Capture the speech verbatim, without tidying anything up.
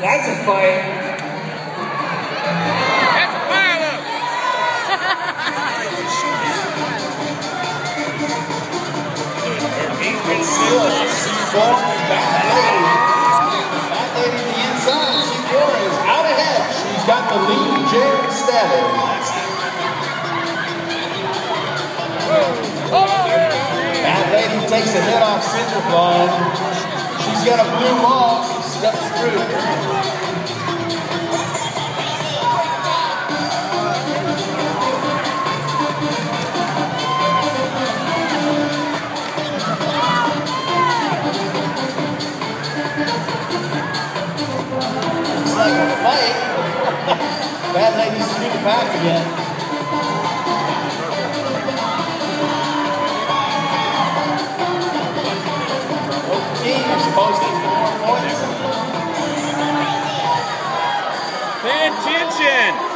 That's a fight. That's a pile-up. Four, Bad Lady. Bad Lady to the inside. C four is out ahead. She's got the lead. Jared Stabbing. Bad Lady takes a hit off center line. She's got a blue ball. She steps through. Looks like a fight. Bad Lady's sneaking back again. Team is posting four points. Pay attention.